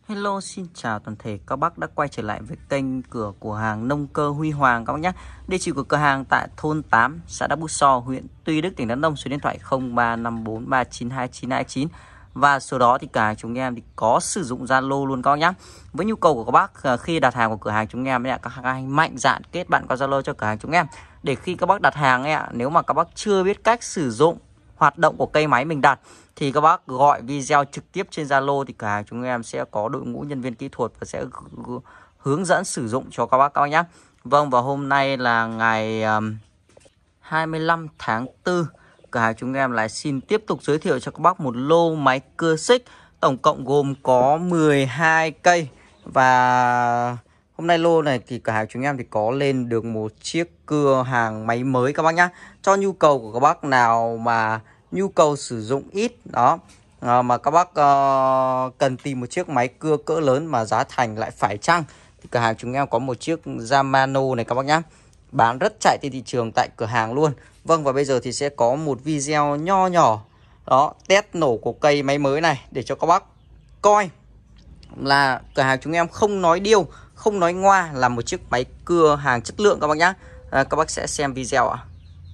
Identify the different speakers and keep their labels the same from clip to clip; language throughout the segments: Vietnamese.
Speaker 1: Hello, xin chào toàn thể các bác đã quay trở lại với kênh của hàng Nông Cơ Huy Hoàng các bác nhé. Địa chỉ của cửa hàng tại thôn 8, xã Đắk Bút So, huyện Tuy Đức, tỉnh Đắk Nông. Số điện thoại 0354392929 và số đó thì cả chúng em thì có sử dụng Zalo luôn các bác nhé. Với nhu cầu của các bác khi đặt hàng của cửa hàng chúng em, các anh mạnh dạn kết bạn qua Zalo cho cửa hàng chúng em để khi các bác đặt hàng ấy, nếu mà các bác chưa biết cách sử dụng hoạt động của cây máy mình đặt thì các bác gọi video trực tiếp trên Zalo thì cửa hàng chúng em sẽ có đội ngũ nhân viên kỹ thuật và sẽ hướng dẫn sử dụng cho các bác nhé. Vâng, và hôm nay là ngày 25 tháng 4, cửa hàng chúng em lại xin tiếp tục giới thiệu cho các bác một lô máy cưa xích, tổng cộng gồm có 12 cây. Và hôm nay lô này thì cửa hàng chúng em thì có lên được một chiếc cưa hàng máy mới các bác nhé, cho nhu cầu của các bác nào mà nhu cầu sử dụng ít đó mà các bác cần tìm một chiếc máy cưa cỡ lớn mà giá thành lại phải chăng thì cửa hàng chúng em có một chiếc Yamaha này các bác nhé, bán rất chạy trên thị trường tại cửa hàng luôn. Vâng, và bây giờ thì sẽ có một video nho nhỏ đó test nổ của cây máy mới này để cho các bác coi là cửa hàng chúng em không nói điêu, không nói ngoa, là một chiếc máy cưa hàng chất lượng các bác nhé. Các bác sẽ xem video ạ.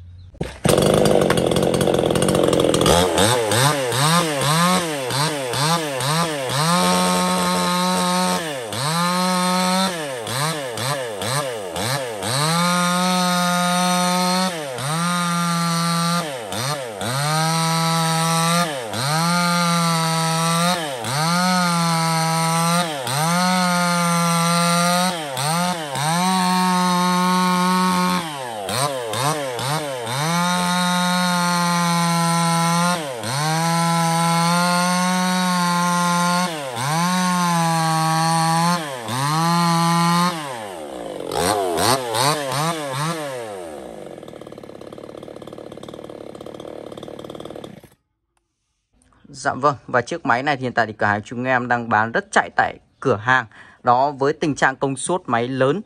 Speaker 1: Dạ vâng, và chiếc máy này thì hiện tại thì cửa hàng chúng em đang bán rất chạy tại cửa hàng đó, với tình trạng công suất máy lớn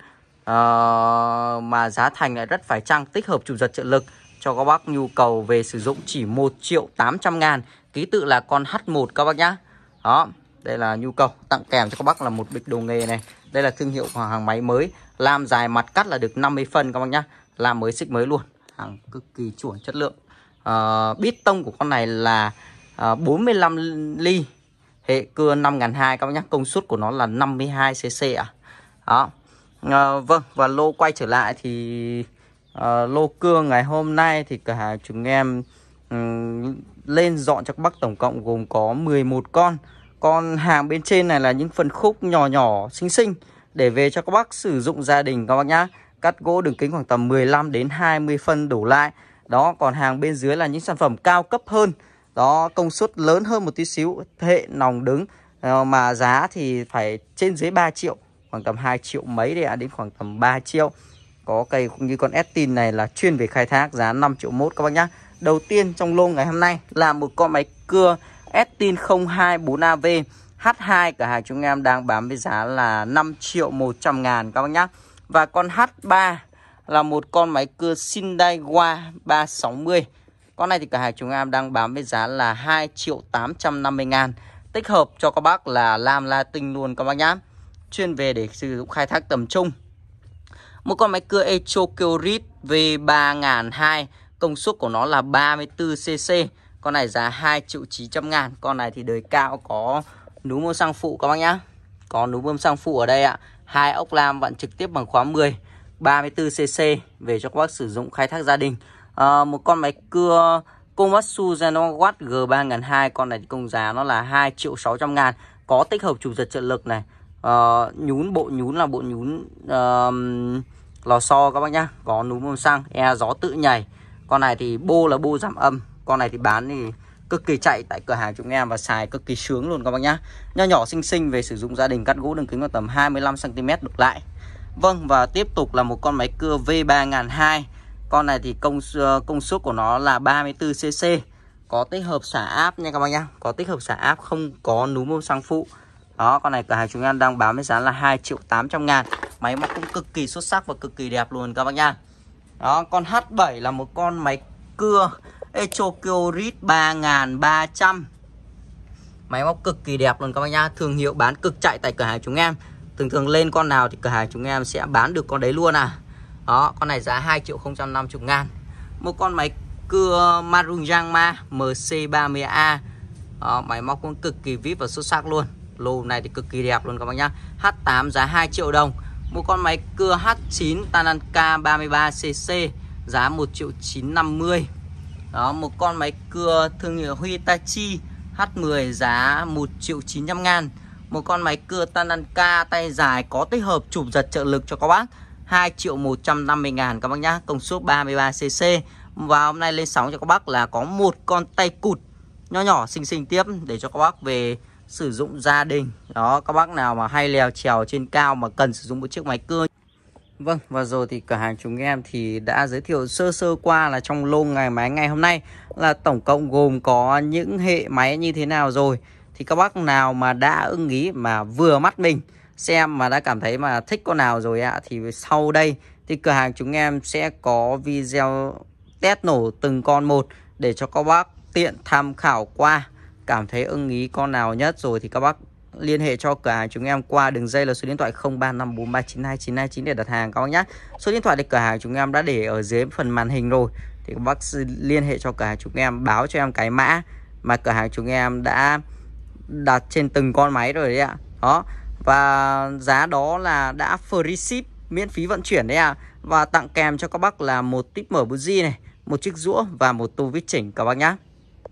Speaker 1: mà giá thành lại rất phải chăng, tích hợp chủ giật trợ lực cho các bác nhu cầu về sử dụng chỉ 1.800.000, ký tự là con H1 các bác nhá. Đó, đây là nhu cầu, tặng kèm cho các bác là một bịch đồ nghề này. Đây là thương hiệu của hàng máy mới, lam dài mặt cắt là được 50 phân các bác nhá, làm mới xích mới luôn, hàng cực kỳ chuẩn chất lượng. Bít tông của con này là 45 ly, hệ cưa 5002 các bác nhé, công suất của nó là 52cc ạ. Đó. Vâng, và lô quay trở lại thì lô cưa ngày hôm nay thì cửa hàng chúng em lên dọn cho các bác tổng cộng gồm có 11 con. Con hàng bên trên này là những phần khúc nhỏ nhỏ xinh xinh để về cho các bác sử dụng gia đình các bác nhá. Cắt gỗ đường kính khoảng tầm 15 đến 20 phân đổ lại. Đó, còn hàng bên dưới là những sản phẩm cao cấp hơn. Đó, công suất lớn hơn một tí xíu, hệ nòng đứng mà giá thì phải trên dưới 3 triệu, khoảng tầm 2 triệu mấy để đến khoảng tầm 3 triệu. Có cây cũng như con Estin này là chuyên về khai thác, giá 5 triệu mốt các bác nhá. Đầu tiên trong lô ngày hôm nay là một con máy cưa Estin 024AV H2, cửa hàng chúng em đang bán với giá là 5.100.000 các bác nhá. Và con H3 là một con máy cưa Sindaiwa 360. Con này thì cửa hàng chúng em đang bán với giá là 2.850.000, tích hợp cho các bác là lam Latin luôn các bác nhá, chuyên về để sử dụng khai thác tầm trung. Một con máy cưa Echocurit V3002, công suất của nó là 34cc. Con này giá 2.900.000. Con này thì đời cao, có núm bơm xăng phụ các bác nhá, có núm bơm xăng phụ ở đây ạ. Hai ốc lam vặn trực tiếp bằng khóa 10, 34cc, về cho các bác sử dụng khai thác gia đình. Một con máy cưa Komatsu Genowatt G3002, con này thì công giá nó là 2.600.000, có tích hợp chủ giật trợ lực này. Nhún, bộ nhún là bộ nhún lò xo các bác nhá, có núm bơm xăng, gió tự nhảy. Con này thì bô là bô giảm âm. Con này thì bán thì cực kỳ chạy tại cửa hàng chúng em và xài cực kỳ sướng luôn các bác nhá. Nho nhỏ xinh xinh về sử dụng gia đình, cắt gỗ đường kính vào tầm 25 cm đục lại. Vâng, và tiếp tục là một con máy cưa V3002. Con này thì công suất của nó là 34cc, có tích hợp xả áp nha các bác nhá, có tích hợp xả áp, không có núm bơm xăng phụ. Đó, con này cửa hàng chúng em đang bán với giá là 2.800.000. Máy móc cũng cực kỳ xuất sắc và cực kỳ đẹp luôn các bác nha. Đó, con H7 là một con máy cưa Echocurit 3300. Máy móc cực kỳ đẹp luôn các bác nhá. Thương hiệu bán cực chạy tại cửa hàng chúng em. Thường lên con nào thì cửa hàng chúng em sẽ bán được con đấy luôn à. Đó, con này giá 2.050.000. Một con máy cưa Maruyama MC30A. Đó, máy móc cũng cực kỳ vip và xuất sắc luôn. Lô này thì cực kỳ đẹp luôn các bác nhá. H8 giá 2 triệu đồng. Một con máy cưa H9 Tanaka 33cc giá 1.950.000. Đó, một con máy cưa thương hiệu Hitachi H10 giá 1.900.000. Một con máy cưa Tanaka tay dài có tích hợp chụp giật trợ lực cho các bác 2.150.000 các bác nhá, công suất 33cc. Và hôm nay lên sóng cho các bác là có một con tay cụt nhỏ nhỏ xinh tiếp để cho các bác về sử dụng gia đình. Đó, các bác nào mà hay leo trèo trên cao mà cần sử dụng một chiếc máy cưa. Vâng, và rồi thì cửa hàng chúng em thì đã giới thiệu sơ qua là trong lô máy ngày hôm nay là tổng cộng gồm có những hệ máy như thế nào rồi. Thì các bác nào mà đã ưng ý mà vừa mắt mình xem mà đã cảm thấy mà thích con nào rồi ạ, thì sau đây thì cửa hàng chúng em sẽ có video test nổ từng con một để cho các bác tiện tham khảo qua. Cảm thấy ưng ý con nào nhất rồi thì các bác liên hệ cho cửa hàng chúng em qua đường dây là số điện thoại 0354392929 để đặt hàng các bác nhé. Số điện thoại thì cửa hàng chúng em đã để ở dưới phần màn hình rồi. Thì các bác liên hệ cho cửa hàng chúng em, báo cho em cái mã mà cửa hàng chúng em đã đặt trên từng con máy rồi đấy ạ. Đó. Và giá đó là đã free ship, miễn phí vận chuyển đấy ạ. Và tặng kèm cho các bác là một tip mở buji này, một chiếc rũa và một tô vít chỉnh các bác nhé.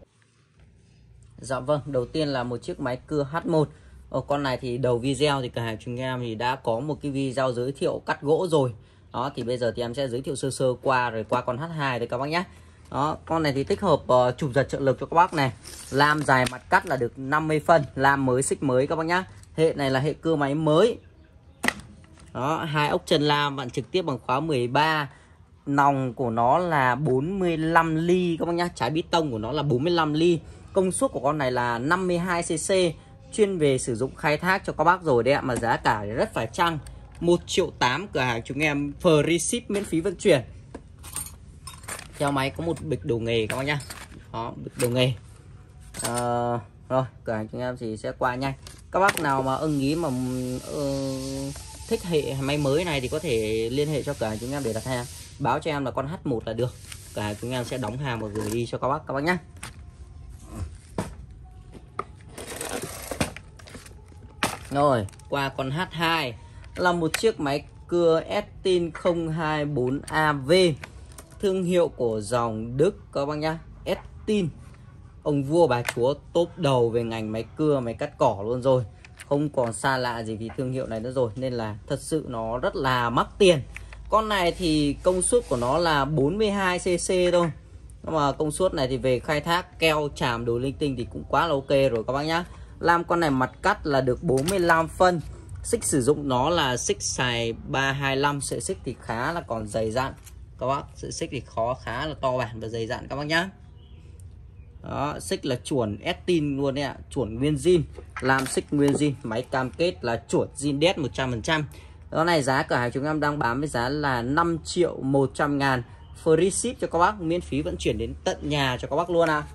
Speaker 1: Dạ vâng, đầu tiên là một chiếc máy cưa H1. Con này thì đầu video thì cửa hàng chúng em thì đã có một cái video giới thiệu cắt gỗ rồi. Đó, thì bây giờ thì em sẽ giới thiệu sơ qua rồi qua con H2 đấy các bác nhé. Đó, con này thì tích hợp chụp giật trợ lực cho các bác này. Lam dài mặt cắt là được 50 phân, lam mới xích mới các bác nhé. Hệ này là hệ cưa máy mới. Đó, hai ốc chân lam vặn trực tiếp bằng khóa 13. Nòng của nó là 45 ly các bác nhé. Trái bít tông của nó là 45 ly. Công suất của con này là 52cc, chuyên về sử dụng khai thác cho các bác rồi đấy ạ. Mà giá cả thì rất phải chăng, 1.8 triệu cửa hàng chúng em free ship miễn phí vận chuyển. Theo máy có một bịch đồ nghề các bác nhá. Đó, bịch đồ nghề. Rồi, cửa hàng chúng em thì sẽ qua nhanh. Các bác nào mà ưng ý mà thích hệ máy mới này thì có thể liên hệ cho cửa hàng chúng em để đặt hàng. Báo cho em là con H1 là được. Cửa hàng chúng em sẽ đóng hàng và gửi đi cho các bác nhá. Rồi, qua con H2 là một chiếc máy cưa Estin 024AV, thương hiệu của dòng Đức các bác nhá. Estin, ông vua bà chúa top đầu về ngành máy cưa, máy cắt cỏ luôn rồi. Không còn xa lạ gì vì thương hiệu này nữa rồi, nên là thật sự nó rất là mắc tiền. Con này thì công suất của nó là 42cc thôi. Nhưng mà công suất này thì về khai thác keo chàm đồ linh tinh thì cũng quá là ok rồi các bác nhá. Làm con này mặt cắt là được 45 phân. Xích sử dụng nó là xích xài 325. Sợi xích thì khá là còn dày dặn các bác. Sợi xích thì khá là to bản và dày dặn các bác nhá. Đó, xích là chuẩn Estin luôn đấy ạ. Chuẩn nguyên zin. Làm xích nguyên zin. Máy cam kết là chuẩn zin đét 100%. Đó này giá cửa hàng chúng em đang bán với giá là 5.100.000. Free ship cho các bác, miễn phí vận chuyển đến tận nhà cho các bác luôn ạ.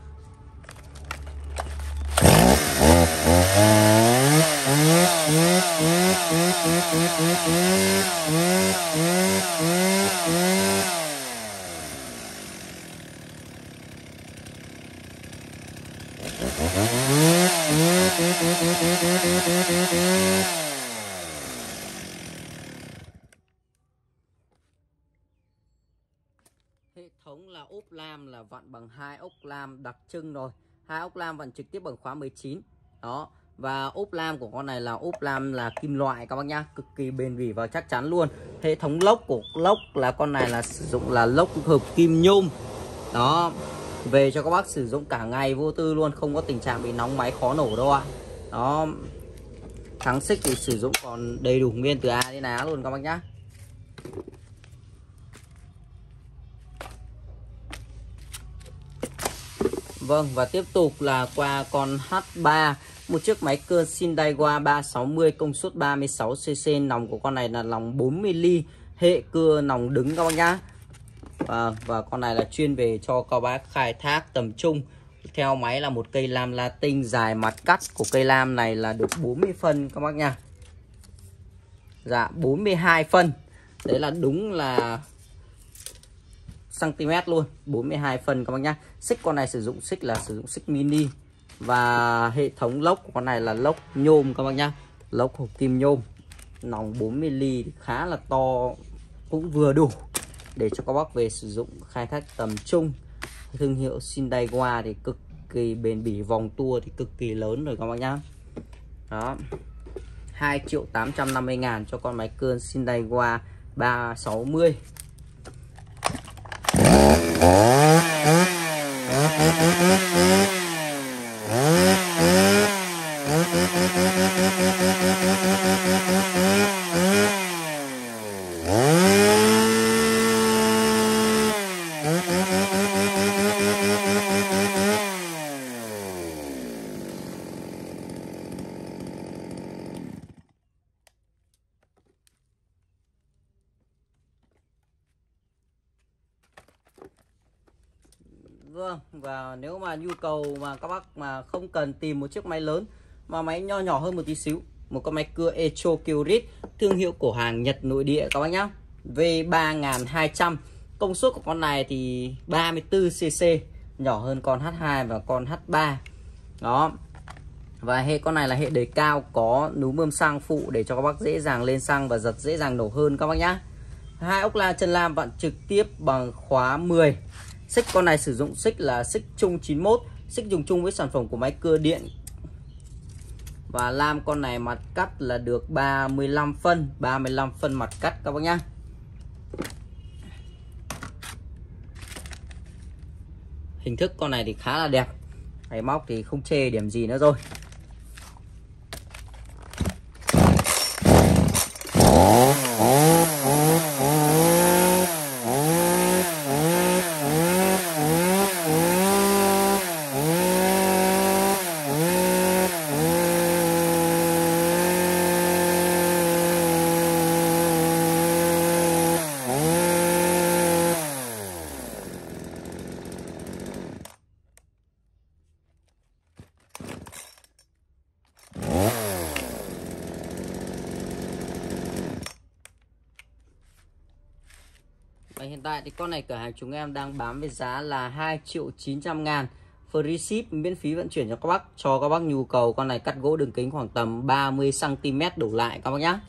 Speaker 1: Hệ thống là ốp lam là vặn bằng hai ốc lam đặc trưng rồi. Hai ốc lam vặn trực tiếp bằng khóa 19. Đó. Và ốp lam của con này là ốp lam là kim loại các bác nhá, cực kỳ bền bỉ và chắc chắn luôn. Hệ thống lốc của lốc là con này là sử dụng là lốc hợp kim nhôm. Đó. Về cho các bác sử dụng cả ngày vô tư luôn, không có tình trạng bị nóng máy khó nổ đâu ạ. Đó. Thắng xích thì sử dụng còn đầy đủ nguyên từ A đến Á luôn các bác nhá. Vâng, và tiếp tục là qua con H3, một chiếc máy cưa Shindaiwa 360 công suất 36cc. Nòng của con này là nòng 40mm, hệ cưa nòng đứng các bác nhá. Và con này là chuyên về cho các bác khai thác tầm trung, theo máy là một cây lam Latin, dài mặt cắt của cây lam này là được 40 phân các bác nha. Dạ 42 phân. Đấy là đúng là cm luôn, 42 phân các bác nhá. Xích con này sử dụng xích là sử dụng xích mini. Và hệ thống lốc của con này là lốc nhôm các bác nhá. Lốc hộp kim nhôm. Nòng 4mm thì khá là to, cũng vừa đủ để cho các bác về sử dụng khai thác tầm trung. Thương hiệu Sindaiwa thì cực kỳ bền bỉ, vòng tua thì cực kỳ lớn rồi các bác nhá. Đó. 2.850.000 cho con máy cưa Sindaiwa 360. Vâng, và nếu mà nhu cầu mà các bác mà không cần tìm một chiếc máy lớn mà máy nho nhỏ hơn một tí xíu, một con máy cưa Echo Kyrit, thương hiệu của hàng Nhật nội địa các bác nhá. V3200. Công suất của con này thì 34cc, nhỏ hơn con H2 và con H3. Đó. Và hệ con này là hệ đẩy cao, có núm bơm xăng phụ để cho các bác dễ dàng lên xăng và giật dễ dàng nổ hơn các bác nhá. Hai ốc la chân lam vặn trực tiếp bằng khóa 10. Xích con này sử dụng xích là xích chung 91, xích dùng chung với sản phẩm của máy cưa điện. Và lam con này mặt cắt là được 35 phân, 35 phân mặt cắt các bác nhá. Hình thức con này thì khá là đẹp. Máy móc thì không chê điểm gì nữa rồi. Và hiện tại thì con này cửa hàng chúng em đang bán với giá là 2.900.000. Free ship, miễn phí vận chuyển cho các bác. Cho các bác nhu cầu con này cắt gỗ đường kính khoảng tầm 30cm đổ lại các bác nhá.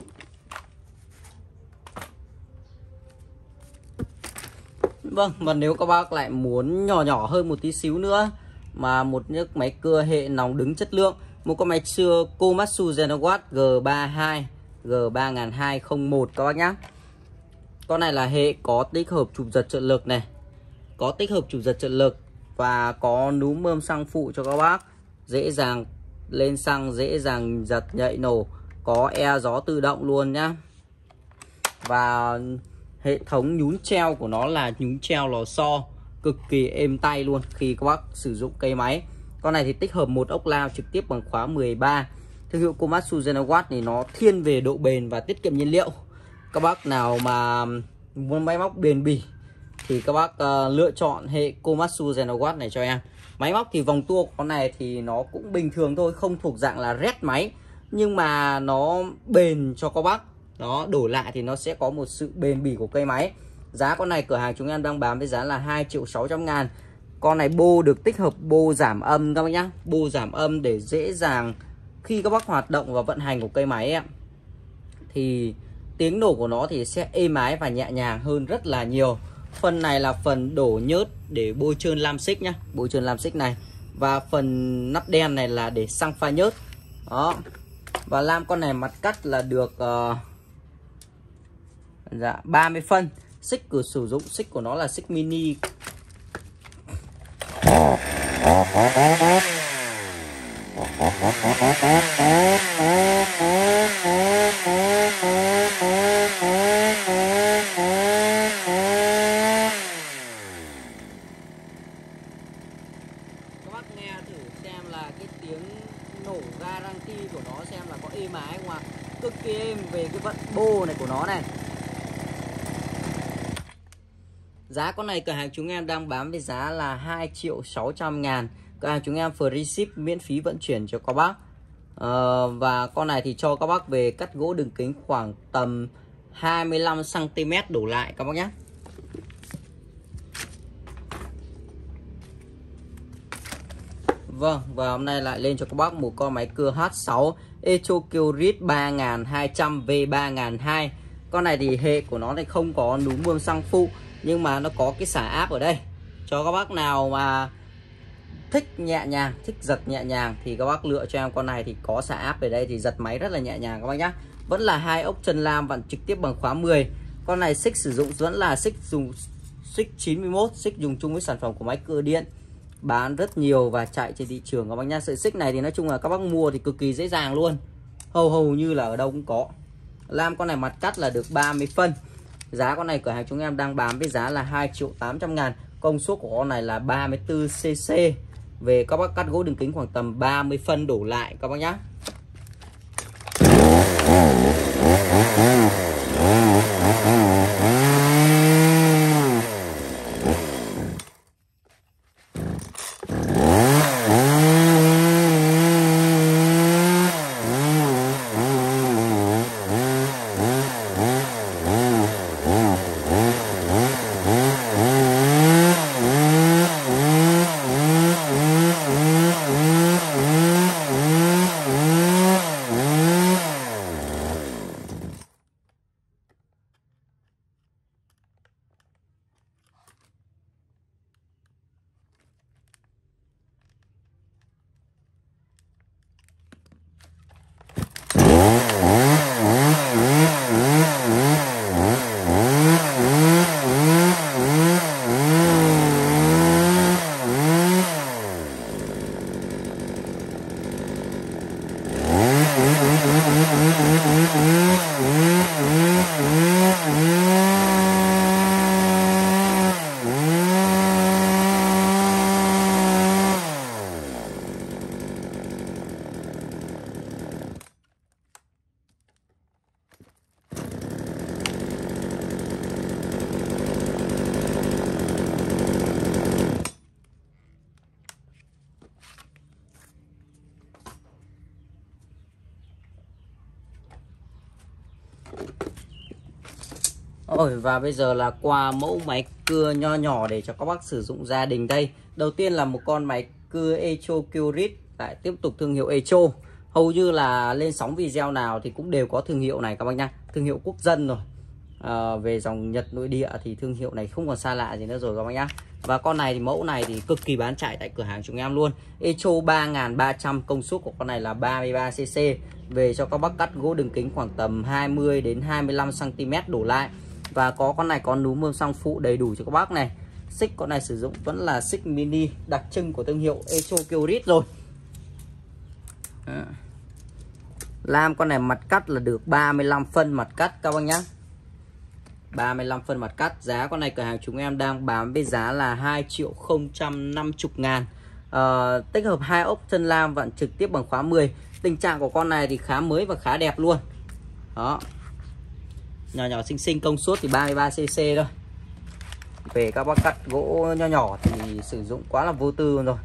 Speaker 1: Vâng, và nếu các bác lại muốn nhỏ nhỏ hơn một tí xíu nữa mà một chiếc máy cưa hệ nòng đứng chất lượng, một con máy cưa Komatsu Genawatt G32 G3201 các bác nhá. Con này là hệ có tích hợp chụp giật trợ lực này, có tích hợp chụp giật trợ lực và có núm bơm xăng phụ cho các bác, dễ dàng lên xăng, dễ dàng giật nhạy nổ, có e gió tự động luôn nhá. Và hệ thống nhún treo của nó là nhún treo lò xo, cực kỳ êm tay luôn khi các bác sử dụng cây máy. Con này thì tích hợp một ốc lao trực tiếp bằng khóa 13. Thương hiệu Komatsu Genawatt thì nó thiên về độ bền và tiết kiệm nhiên liệu. Các bác nào mà muốn máy móc bền bỉ thì các bác lựa chọn hệ Komatsu Genawatt này cho em. Máy móc thì vòng tua của con này thì nó cũng bình thường thôi, không thuộc dạng là rét máy, nhưng mà nó bền cho các bác. Đó, đổi lại thì nó sẽ có một sự bền bỉ của cây máy. Giá con này cửa hàng chúng em đang bán với giá là 2.600.000. Con này bô được tích hợp bô giảm âm các bác nhá. Bô giảm âm để dễ dàng khi các bác hoạt động và vận hành của cây máy em, thì tiếng nổ của nó thì sẽ êm ái và nhẹ nhàng hơn rất là nhiều. Phần này là phần đổ nhớt để bôi trơn lam xích nhá, bôi trơn lam xích này. Và phần nắp đen này là để xăng pha nhớt. Đó. Và lam con này mặt cắt là được 30 phân. Xích của sử dụng xích của nó là xích mini. Các bác nghe thử xem là cái tiếng nổ ga răng ti của nó xem là có êm ái không ạ? Cực kỳ êm về cái vận bô này của nó này. Giá con này cửa hàng chúng em đang bán với giá là 2.600.000. Cửa hàng chúng em free ship, miễn phí vận chuyển cho các bác. Và con này thì cho các bác về cắt gỗ đường kính khoảng tầm 25 cm đổ lại các bác nhé. Vâng, và hôm nay lại lên cho các bác một con máy cưa H6 Echo Kyrit 3200 V3002. Con này thì hệ của nó thì không có núm bơm xăng phụ, nhưng mà nó có cái xả áp ở đây. Cho các bác nào mà thích nhẹ nhàng, thích giật nhẹ nhàng thì các bác lựa cho em con này, thì có xả áp ở đây thì giật máy rất là nhẹ nhàng các bác nhé. Vẫn là 2 ốc chân lam vặn trực tiếp bằng khóa 10. Con này xích sử dụng vẫn là xích dùng xích 91, xích dùng chung với sản phẩm của máy cưa điện, bán rất nhiều và chạy trên thị trường các bác nhá. Sợi xích này thì nói chung là các bác mua thì cực kỳ dễ dàng luôn, hầu như là ở đâu cũng có. Lam con này mặt cắt là được 30 phân. Giá con này cửa hàng chúng em đang bán với giá là 2.800.000. Công suất của con này là 34 cc. Về các bác cắt gỗ đường kính khoảng tầm 30 phân đổ lại các bác nhá. Và bây giờ là qua mẫu máy cưa nho nhỏ để cho các bác sử dụng gia đình đây. Đầu tiên là một con máy cưa Echo Kyrit, lại tiếp tục thương hiệu Echo. Hầu như là lên sóng video nào thì cũng đều có thương hiệu này các bác nhá, thương hiệu quốc dân rồi. Về dòng Nhật nội địa thì thương hiệu này không còn xa lạ gì nữa rồi các bác nhá. Và con này thì mẫu này thì cực kỳ bán chạy tại cửa hàng chúng em luôn. Echo 3300, công suất của con này là 33 cc. Về cho các bác cắt gỗ đường kính khoảng tầm 20 đến 25 cm đổ lại. Và có con này có núm bơm xăng phụ đầy đủ cho các bác này. Xích con này sử dụng vẫn là xích mini đặc trưng của thương hiệu Echo Kyrit rồi. Lam con này mặt cắt là được 35 phân mặt cắt các bác nhá. 35 phân mặt cắt. Giá con này cửa hàng chúng em đang bán với giá là 2.050.000. Tích hợp 2 ốc chân lam vặn trực tiếp bằng khóa 10. Tình trạng của con này thì khá mới và khá đẹp luôn. Đó, nhỏ nhỏ xinh xinh, công suất thì 33 cc thôi. Về các bác cắt gỗ nho nhỏ thì sử dụng quá là vô tư rồi.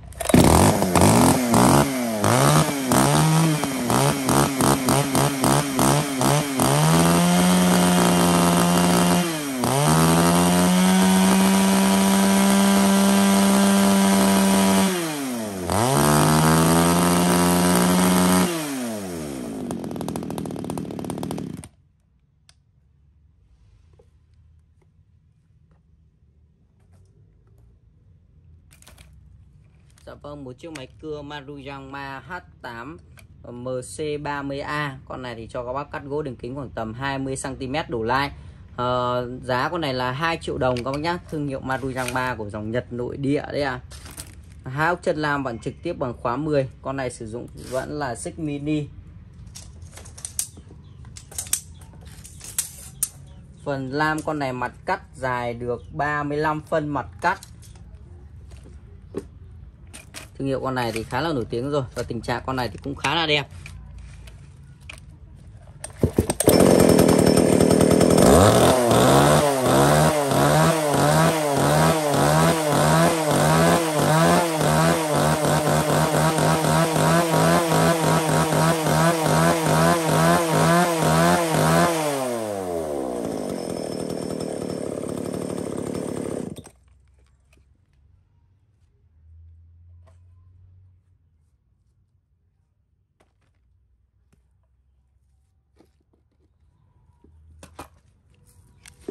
Speaker 1: Dạ vâng, một chiếc máy cưa Maruyama H8 MC30A. Con này thì cho các bác cắt gỗ đường kính khoảng tầm 20 cm đổ lại. Giá con này là 2 triệu đồng các bác nhá. Thương hiệu Maruyama của dòng Nhật nội địa đấy à. 2 ốc chân lam vặn trực tiếp bằng khóa 10. Con này sử dụng vẫn là xích mini. Phần lam con này mặt cắt dài được 35 phân mặt cắt. Thương hiệu con này thì khá là nổi tiếng rồi. Và tình trạng con này thì cũng khá là đẹp.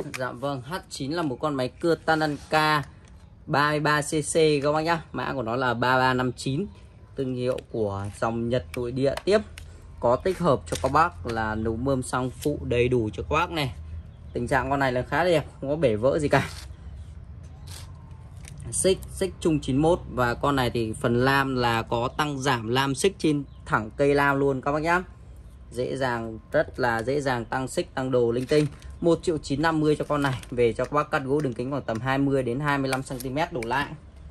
Speaker 1: Dạ vâng, H9 là một con máy cưa Tanaka 33cc các bác nhá. Mã của nó là 3359, thương hiệu của dòng Nhật nội địa tiếp. Có tích hợp cho các bác là nấu mơm xăng phụ đầy đủ cho các bác này. Tình trạng con này là khá đẹp, không có bể vỡ gì cả. Xích chung 91 và con này thì phần lam là có tăng giảm lam xích trên thẳng cây lam luôn các bác nhá. Dễ dàng, rất là dễ dàng tăng xích tăng đồ linh tinh. 1.950.000 cho con này. Về cho các bác cắt gỗ đường kính khoảng tầm 20 đến 25 cm đổ lại.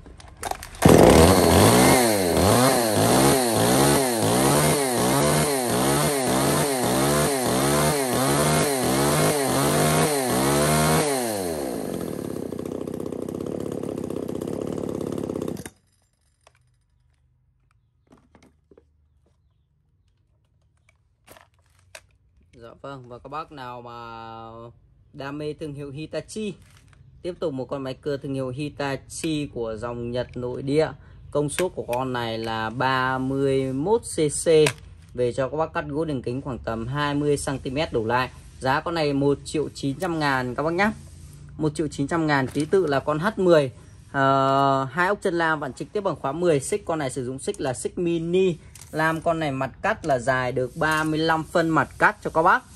Speaker 1: Dạ vâng, và các bác nào mà đam mê thương hiệu Hitachi, tiếp tục một con máy cưa thương hiệu Hitachi của dòng Nhật nội địa. Công suất của con này là 31cc. Về cho các bác cắt gỗ đường kính khoảng tầm 20 cm đổ lại. Giá con này 1.900.000 các bác nhé. 1.900.000, ký tự là con H10. Hai ốc chân lam vặn trực tiếp bằng khóa 10. Xích con này sử dụng xích là xích mini. Lam con này mặt cắt là dài được 35 phân mặt cắt cho các bác.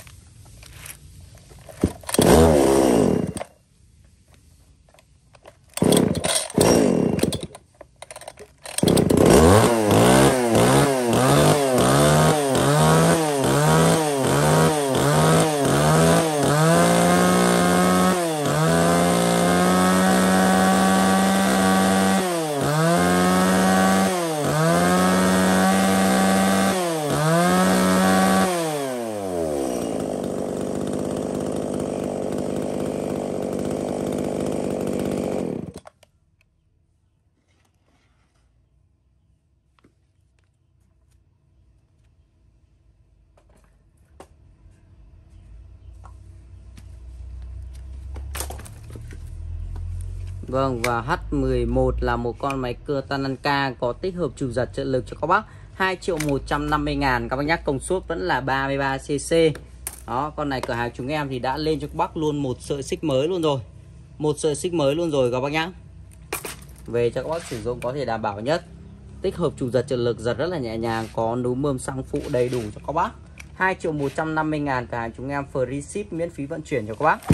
Speaker 1: Vâng, và H11 là một con máy cưa Tanaka có tích hợp chủ giật trợ lực cho các bác. 2.150.000 các bác nhắc, công suất vẫn là 33cc. Đó, con này cửa hàng chúng em thì đã lên cho các bác luôn một sợi xích mới luôn rồi. Một sợi xích mới luôn rồi các bác nhá. Về cho các bác sử dụng có thể đảm bảo nhất. Tích hợp chủ giật trợ lực, giật rất là nhẹ nhàng, có núm mơm xăng phụ đầy đủ cho các bác. 2.150.000 cửa hàng chúng em free ship, miễn phí vận chuyển cho các bác.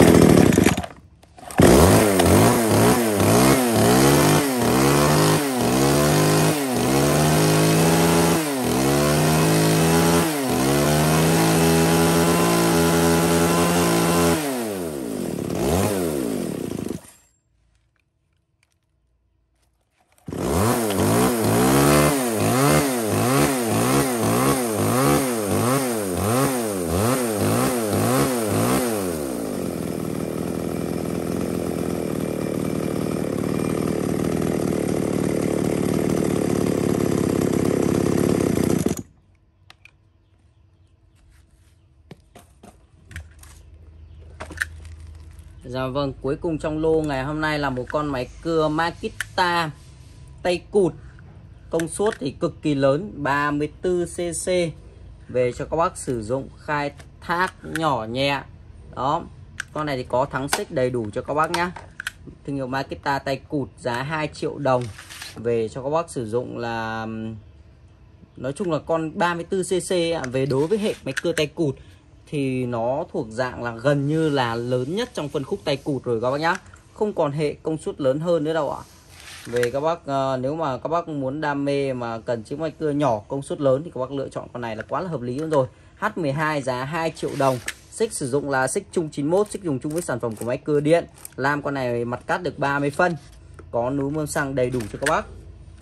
Speaker 1: Dạ vâng, cuối cùng trong lô ngày hôm nay là một con máy cưa Makita tay cụt. Công suất thì cực kỳ lớn, 34cc. Về cho các bác sử dụng khai thác nhỏ nhẹ. Đó, con này thì có thắng xích đầy đủ cho các bác nhá. Thương hiệu Makita tay cụt, giá 2 triệu đồng. Về cho các bác sử dụng là, nói chung là con 34cc. Về đối với hệ máy cưa tay cụt thì nó thuộc dạng là gần như là lớn nhất trong phân khúc tay cụt rồi các bác nhá. Không còn hệ công suất lớn hơn nữa đâu ạ. Về các bác nếu mà các bác muốn đam mê mà cần chiếc máy cưa nhỏ công suất lớn thì các bác lựa chọn con này là quá là hợp lý luôn rồi. H12 giá 2 triệu đồng. Xích sử dụng là xích chung 91, xích dùng chung với sản phẩm của máy cưa điện. Lam con này mặt cắt được 30 phân. Có núm mơm xăng đầy đủ cho các bác.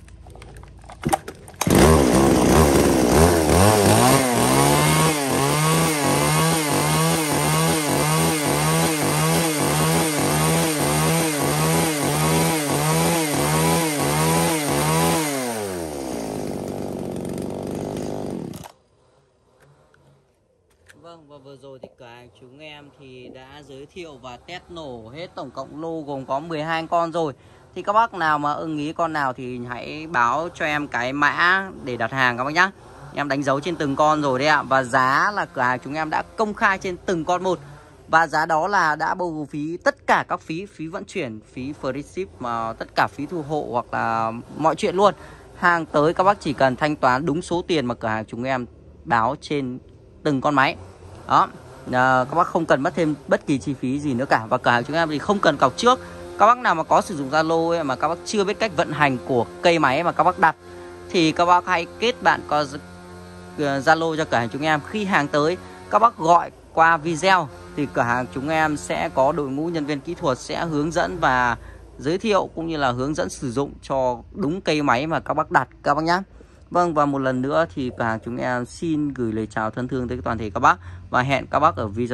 Speaker 1: Vâng, và vừa rồi thì cửa hàng chúng em thì đã giới thiệu và test nổ hết tổng cộng lô gồm có 12 con rồi. Thì các bác nào mà ưng ý con nào thì hãy báo cho em cái mã để đặt hàng các bác nhá. Em đánh dấu trên từng con rồi đấy ạ. Và giá là cửa hàng chúng em đã công khai trên từng con một. Và giá đó là đã bao gồm phí tất cả các phí vận chuyển, phí free ship, mà tất cả phí thu hộ hoặc là mọi chuyện luôn. Hàng tới các bác chỉ cần thanh toán đúng số tiền mà cửa hàng chúng em báo trên từng con máy. Đó, các bác không cần mất thêm bất kỳ chi phí gì nữa cả. Và cửa hàng chúng em thì không cần cọc trước. Các bác nào mà có sử dụng Zalo mà các bác chưa biết cách vận hành của cây máy mà các bác đặt, thì các bác hãy kết bạn có Zalo cho cửa hàng chúng em. Khi hàng tới các bác gọi qua video thì cửa hàng chúng em sẽ có đội ngũ nhân viên kỹ thuật sẽ hướng dẫn và giới thiệu cũng như là hướng dẫn sử dụng cho đúng cây máy mà các bác đặt các bác nhé. Vâng, và một lần nữa thì cửa hàng chúng em xin gửi lời chào thân thương tới toàn thể các bác và hẹn các bác ở video